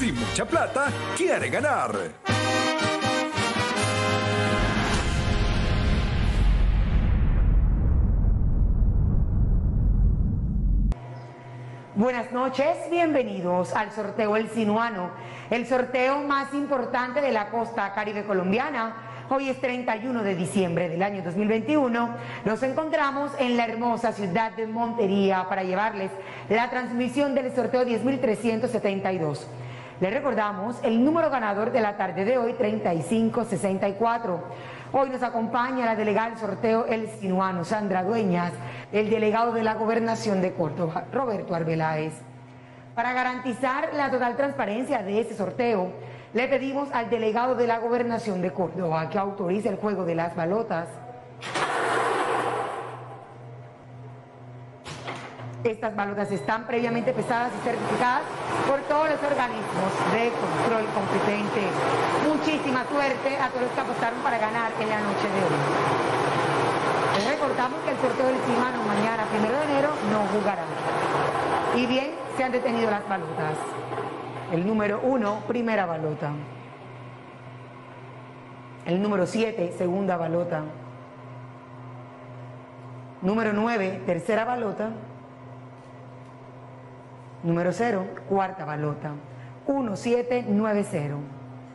sin mucha plata, quiere ganar. Buenas noches, bienvenidos al sorteo El Sinuano, el sorteo más importante de la costa caribe colombiana. Hoy es 31 de diciembre del año 2021. Nos encontramos en la hermosa ciudad de Montería para llevarles la transmisión del sorteo 10.372. Les recordamos el número ganador de la tarde de hoy, 3564. Hoy nos acompaña la delegada del sorteo El Sinuano, Sandra Dueñas, el delegado de la Gobernación de Córdoba, Roberto Arbeláez. Para garantizar la total transparencia de este sorteo, le pedimos al delegado de la Gobernación de Córdoba que autorice el juego de las balotas. Estas balotas están previamente pesadas y certificadas por todos los organismos de control competentes. Muchísima suerte a todos los que apostaron para ganar en la noche de hoy. Les recordamos que el sorteo del Sinuano mañana, 1 de enero, no jugará. Y bien, se han detenido las balotas. El número 1, primera balota. El número 7, segunda balota. Número 9, tercera balota. Número 0, cuarta balota. 1790.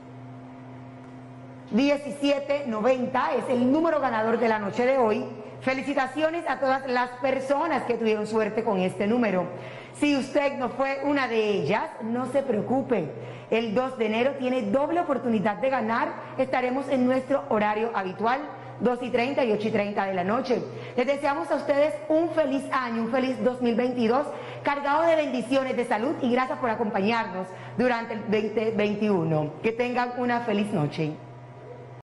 1790 es el número ganador de la noche de hoy. Felicitaciones a todas las personas que tuvieron suerte con este número. Si usted no fue una de ellas, no se preocupe. El 2 de enero tiene doble oportunidad de ganar. Estaremos en nuestro horario habitual, 2:30 y 8:30 de la noche. Les deseamos a ustedes un feliz año, un feliz 2022, cargado de bendiciones, de salud, y gracias por acompañarnos durante el 2021. Que tengan una feliz noche.